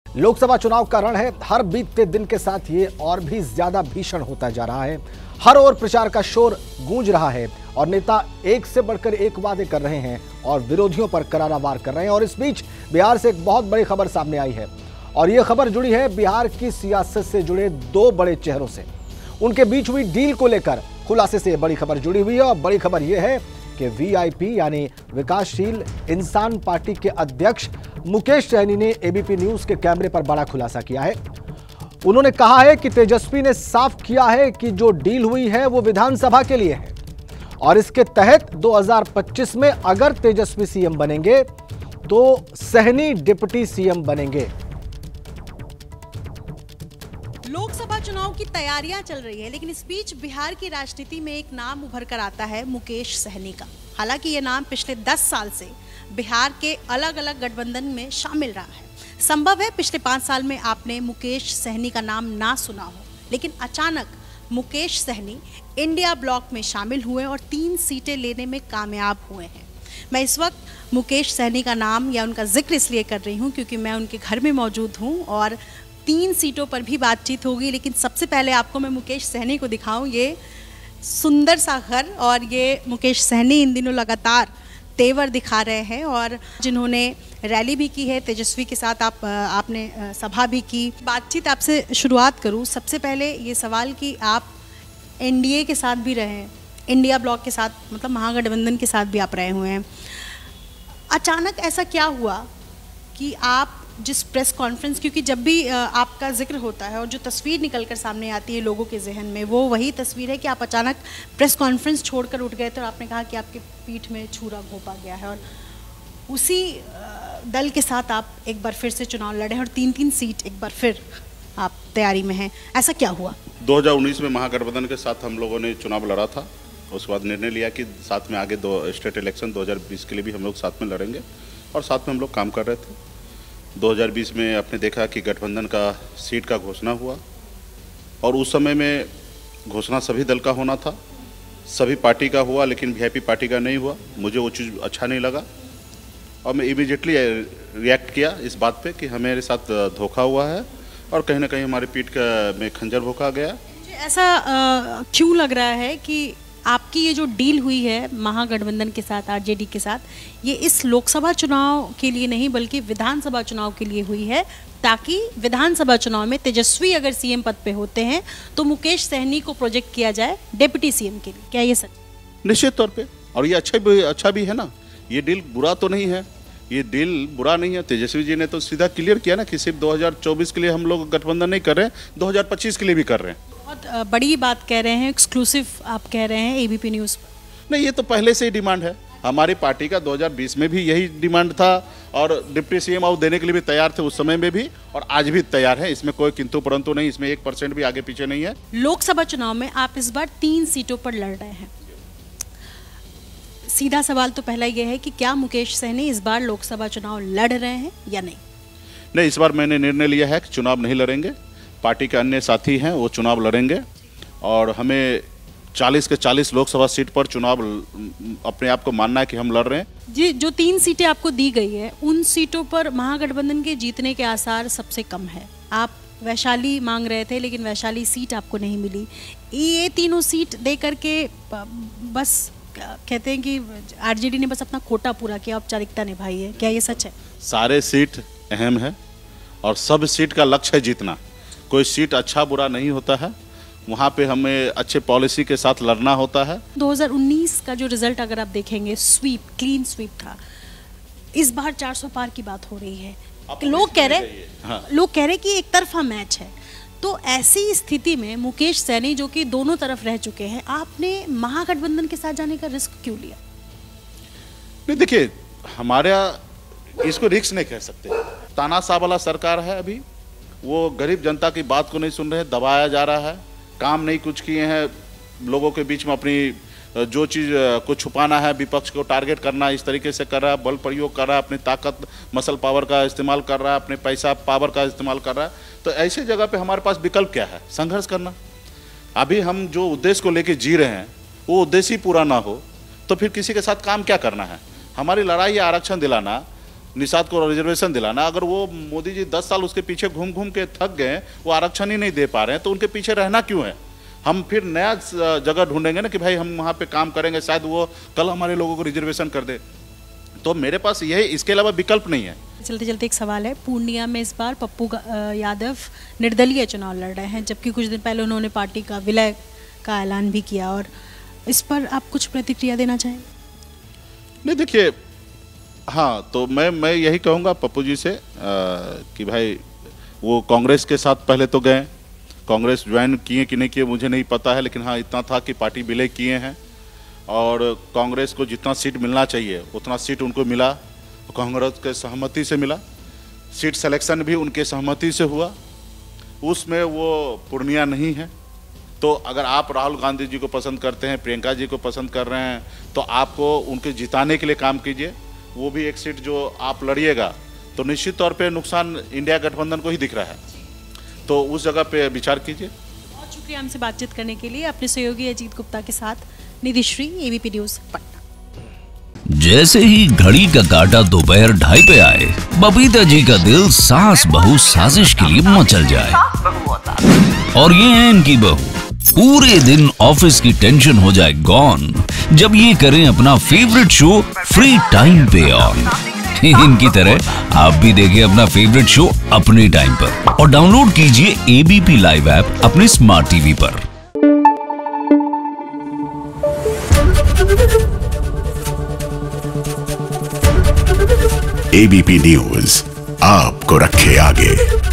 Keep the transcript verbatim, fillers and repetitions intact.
लोकसभा चुनाव का रण है। हर बीतते दिन के साथ ये और भी ज्यादा भीषण होता जा रहा है। हर ओर प्रचार का शोर गूंज रहा है और नेता एक से बढ़कर एक वादे कर रहे हैं और विरोधियों पर करारा वार कर रहे हैं। और इस बीच बिहार से एक बहुत बड़ी खबर सामने आई है और यह खबर जुड़ी है बिहार की सियासत से जुड़े दो बड़े चेहरों से। उनके बीच हुई डील को लेकर खुलासे से बड़ी खबर जुड़ी हुई है और बड़ी खबर यह है कि वीआईपी यानी विकासशील इंसान पार्टी के अध्यक्ष मुकेश सहनी ने एबीपी न्यूज के कैमरे पर बड़ा खुलासा किया है। उन्होंने कहा है कि तेजस्वी ने साफ किया है कि जो डील हुई है वो विधानसभा के लिए है और इसके तहत दो हज़ार पच्चीस में अगर तेजस्वी सीएम बनेंगे तो सहनी डिप्टी सीएम बनेंगे। लोकसभा चुनाव की तैयारियां चल रही है, लेकिन इस बीच बिहार की राजनीति में एक नाम उभर कर आता है मुकेश सहनी का। हालांकि ये नाम पिछले दस साल से बिहार के अलग अलग गठबंधन में शामिल रहा है। संभव है पिछले पाँच साल में आपने मुकेश सहनी का नाम ना सुना हो, लेकिन अचानक मुकेश सहनी इंडिया ब्लॉक में शामिल हुए और तीन सीटें लेने में कामयाब हुए हैं। मैं इस वक्त मुकेश सहनी का नाम या उनका जिक्र इसलिए कर रही हूं क्योंकि मैं उनके घर में मौजूद हूं और तीन सीटों पर भी बातचीत होगी। लेकिन सबसे पहले आपको मैं मुकेश सहनी को दिखाऊं। ये सुंदर सा घर और ये मुकेश सहनी इन दिनों लगातार तेवर दिखा रहे हैं और जिन्होंने रैली भी की है तेजस्वी के साथ, आप आपने सभा भी की। बातचीत आपसे शुरुआत करूं सबसे पहले ये सवाल कि आप एनडीए के साथ भी रहे हैं, इंडिया ब्लॉक के साथ, मतलब महागठबंधन के साथ भी आप रहे हुए हैं। अचानक ऐसा क्या हुआ कि आप जिस प्रेस कॉन्फ्रेंस, क्योंकि जब भी आपका जिक्र होता है और जो तस्वीर निकल कर सामने आती है लोगों के जहन में, वो वही तस्वीर है कि आप अचानक प्रेस कॉन्फ्रेंस छोड़कर उठ गए थे और आपने कहा कि आपके पीठ में छुरा घोंपा गया है और उसी दल के साथ आप एक बार फिर से चुनाव लड़े और तीन तीन सीट एक बार फिर आप तैयारी में हैं। ऐसा क्या हुआ? दो हज़ार उन्नीस में महागठबंधन के साथ हम लोगों ने चुनाव लड़ा था। उसके बाद निर्णय लिया कि साथ में आगे दो स्टेट इलेक्शन दो हज़ार बीस के लिए भी हम लोग साथ में लड़ेंगे और साथ में हम लोग काम कर रहे थे। दो हज़ार बीस में आपने देखा कि गठबंधन का सीट का घोषणा हुआ और उस समय में घोषणा सभी दल का होना था, सभी पार्टी का हुआ, लेकिन वीआईपी पार्टी का नहीं हुआ। मुझे वो चीज़ अच्छा नहीं लगा और मैं इमीडिएटली रिएक्ट किया इस बात पे कि हमारे साथ धोखा हुआ है और कहीं ना कहीं हमारे पीठ का में खंजर भोंका गया। ऐसा आ, क्यों लग रहा है कि आपकी ये जो डील हुई है महागठबंधन के साथ, आरजेडी के साथ, ये इस लोकसभा चुनाव के लिए नहीं बल्कि विधानसभा चुनाव के लिए हुई है, ताकि विधानसभा चुनाव में तेजस्वी अगर सीएम पद पे होते हैं तो मुकेश सहनी को प्रोजेक्ट किया जाए डिप्टी सीएम के लिए। क्या ये सच? निश्चित तौर पे, और ये अच्छा भी अच्छा भी है ना। ये डील बुरा तो नहीं है, ये डील बुरा नहीं है। तेजस्वी जी ने तो सीधा क्लियर किया ना कि सिर्फ दो हज़ार चौबीस के लिए हम लोग गठबंधन नहीं कर रहे हैं, दो हज़ार पच्चीस के लिए भी कर रहे हैं। बहुत बड़ी बात कह रहे हैं, एक्सक्लूसिव आप कह रहे हैं एबीपी न्यूज़ पर। नहीं, ये तो पहले से ही डिमांड है हमारी पार्टी का। दो हज़ार बीस में भी यही डिमांड था और डिप्टी सीएम आउट देने के लिए भी तैयार थे उस समय में भी, और आज भी तैयार है। इसमें कोई किंतु परंतु नहीं, इसमें एक परसेंट भी आगे पीछे नहीं है। लोकसभा चुनाव में आप इस बार तीन सीटों पर लड़ रहे हैं। सीधा सवाल तो पहला यह है कि क्या मुकेश सहनी इस बार लोकसभा चुनाव लड़ रहे हैं या नहीं? नहीं, इस बार मैंने निर्णय लिया है कि चुनाव नहीं लड़ेंगे। पार्टी के अन्य साथी हैं वो चुनाव लड़ेंगे और हमें चालीस के चालीस लोकसभा सीट पर चुनाव अपने आप को मानना है कि हम लड़ रहे हैं। जी, जो तीन सीटें आपको दी गई है उन सीटों पर महागठबंधन के जीतने के आसार सबसे कम है। आप वैशाली मांग रहे थे लेकिन वैशाली सीट आपको नहीं मिली। ये तीनों सीट दे करके बस कहते हैं कि आरजेडी ने बस अपना कोटा पूरा किया, औपचारिकता निभाई है। क्या ये सच है? सारे सीट अहम है और सब सीट का लक्ष्य है जीतना। कोई सीट अच्छा बुरा नहीं होता है, वहाँ पे हमें अच्छे पॉलिसी के साथ लड़ना होता है। दो हज़ार उन्नीस का जो रिजल्ट अगर आप देखेंगे, स्वीप, क्लीन स्वीप था। इस बार चार सौ पार की बात हो रही है। लोग कह रहे हाँ। लोग कह रहे कि एक तरफा मैच है। तो ऐसी स्थिति में मुकेश सहनी जो कि दोनों तरफ रह चुके हैं, आपने महागठबंधन के साथ जाने का रिस्क क्यों लिया? नहीं, देखिए, हमारा इसको रिस्क नहीं कह सकते। तानाशाह वाला सरकार है अभी, वो गरीब जनता की बात को नहीं सुन रहे, दबाया जा रहा है, काम नहीं कुछ किए हैं, लोगों के बीच में अपनी जो चीज़ को छुपाना है, विपक्ष को टारगेट करना, इस तरीके से कर रहा है, बल प्रयोग कर रहा है, अपनी ताकत मसल पावर का इस्तेमाल कर रहा है, अपने पैसा पावर का इस्तेमाल कर रहा है। तो ऐसी जगह पे हमारे पास विकल्प क्या है? संघर्ष करना। अभी हम जो उद्देश्य को लेके जी रहे हैं वो उद्देश्य ही पूरा ना हो तो फिर किसी के साथ काम क्या करना है? हमारी लड़ाई है आरक्षण दिलाना, निषाद को रिजर्वेशन दिलाना। अगर वो मोदी जी दस साल उसके पीछे घूम घूम के थक गए, वो आरक्षण ही नहीं दे पा रहे हैं, तो उनके पीछे रहना क्यों है? हम फिर नया जगह ढूंढेंगे ना कि भाई हम वहाँ पे काम करेंगे, शायद वो कल हमारे लोगों को रिजर्वेशन कर दे। तो मेरे पास यही, इसके अलावा विकल्प नहीं है। चलते चलते एक सवाल है, पूर्णिया में इस बार पप्पू यादव निर्दलीय चुनाव लड़ रहे हैं, जबकि कुछ दिन पहले उन्होंने पार्टी का विलय का ऐलान भी किया, और इस पर आप कुछ प्रतिक्रिया देना चाहेंगे? नहीं देखिए, हाँ तो मैं मैं यही कहूँगा पप्पू जी से आ, कि भाई वो कांग्रेस के साथ पहले तो गए, कांग्रेस ज्वाइन किए कि नहीं किए मुझे नहीं पता है, लेकिन हाँ इतना था कि पार्टी विलय किए हैं और कांग्रेस को जितना सीट मिलना चाहिए उतना सीट उनको मिला, कांग्रेस के सहमति से मिला। सीट सिलेक्शन भी उनके सहमति से हुआ, उसमें वो पूर्णिया नहीं है। तो अगर आप राहुल गांधी जी को पसंद करते हैं, प्रियंका जी को पसंद कर रहे हैं, तो आपको उनके जिताने के लिए काम कीजिए। वो भी एक सीट जो आप लड़िएगा तो निश्चित तौर पे नुकसान इंडिया गठबंधन को ही दिख रहा है, तो उस जगह पे विचार कीजिए। बहुत शुक्रिया हमसे बातचीत करने के लिए। अपने सहयोगी अजीत गुप्ता के साथ निधि श्री, एबीपी न्यूज पटना। जैसे ही घड़ी का काटा दोपहर ढाई पे आए, बबीता जी का दिल सास बहू साजिश के लिए मचल जाए। और ये है इनकी बहू, पूरे दिन ऑफिस की टेंशन हो जाए गॉन जब ये करें अपना फेवरेट शो फ्री टाइम पे ऑन। इनकी तरह आप भी देखिए अपना फेवरेट शो अपने टाइम पर और डाउनलोड कीजिए एबीपी लाइव ऐप अपने स्मार्ट टीवी पर। एबीपी न्यूज आपको रखे आगे।